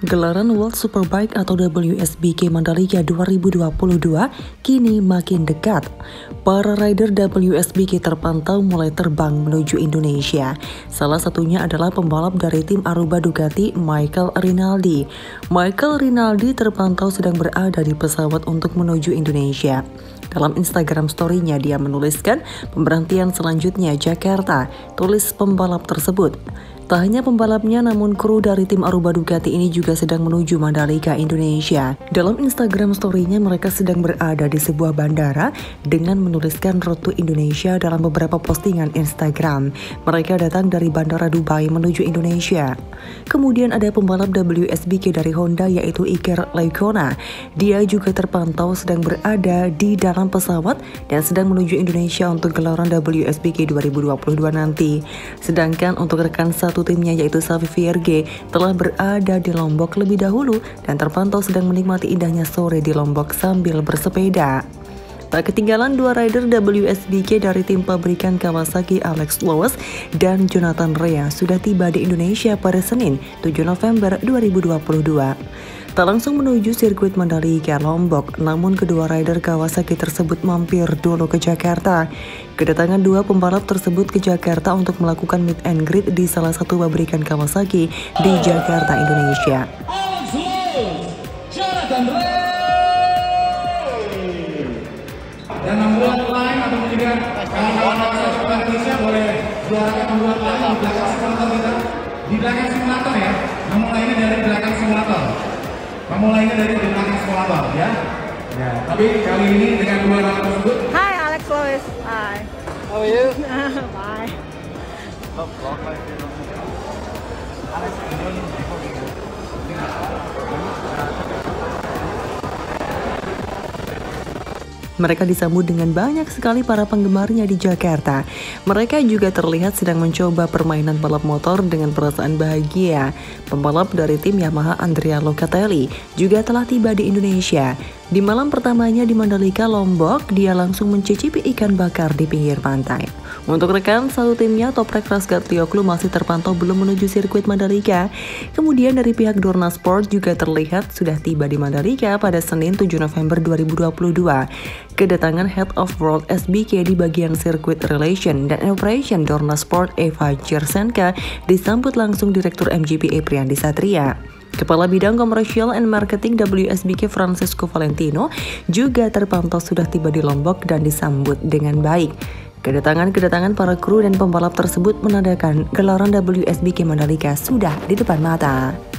Gelaran World Superbike atau WSBK Mandalika 2022 kini makin dekat. Para rider WSBK terpantau mulai terbang menuju Indonesia. Salah satunya adalah pembalap dari tim Aruba Ducati, Michael Rinaldi. Michael Rinaldi terpantau sedang berada di pesawat untuk menuju Indonesia. Dalam Instagram story-nya dia menuliskan pemberhentian selanjutnya Jakarta, tulis pembalap tersebut. Tak hanya pembalapnya, namun kru dari tim Aruba Ducati ini juga sedang menuju Mandalika, Indonesia. Dalam Instagram story-nya mereka sedang berada di sebuah bandara dengan menuliskan Road to Indonesia dalam beberapa postingan Instagram. Mereka datang dari Bandara Dubai menuju Indonesia. Kemudian ada pembalap WSBK dari Honda yaitu Iker Lecuona. Dia juga terpantau sedang berada di dalam pesawat dan sedang menuju Indonesia untuk gelaran WSBK 2022 nanti. Sedangkan untuk rekan satu timnya yaitu Xavi Vierge telah berada di Lombok lebih dahulu dan terpantau sedang menikmati indahnya sore di Lombok sambil bersepeda. Tak ketinggalan dua rider WSBK dari tim pabrikan Kawasaki, Alex Lowes dan Jonathan Rea sudah tiba di Indonesia pada Senin 7 November 2022. Tak langsung menuju sirkuit Mandalika, Lombok, namun kedua rider Kawasaki tersebut mampir dulu ke Jakarta. Kedatangan dua pembalap tersebut ke Jakarta untuk melakukan meet and greet di salah satu pabrikan Kawasaki di Jakarta, Indonesia. Dan membuat lain atau juga kawan-kawan Indonesia boleh juara membuat lain di belakang simulator kita. Di belakang simulator ya, memulainya dari belakang simulator. Memulainya dari belakang simulator ya. Ya, tapi kali ini dengan dua nama tersebut. Hi Alex Lowes. Hi. How are you? Bye. Mereka disambut dengan banyak sekali para penggemarnya di Jakarta. Mereka juga terlihat sedang mencoba permainan balap motor dengan perasaan bahagia. Pembalap dari tim Yamaha Andrea Locatelli juga telah tiba di Indonesia. Di malam pertamanya di Mandalika, Lombok, dia langsung mencicipi ikan bakar di pinggir pantai. Untuk rekan satu timnya, Toprak Razgatlioglu masih terpantau belum menuju sirkuit Mandalika. Kemudian dari pihak Dorna Sport juga terlihat sudah tiba di Mandalika pada Senin 7 November 2022. Kedatangan Head of World SBK di bagian Circuit Relation dan Operation Dorna Sport Eva Jersenka disambut langsung Direktur MGP Priandi Satria. Kepala Bidang Komersial and Marketing WSBK Francisco Valentino juga terpantau sudah tiba di Lombok dan disambut dengan baik. Kedatangan para kru dan pembalap tersebut menandakan gelaran WSBK Mandalika sudah di depan mata.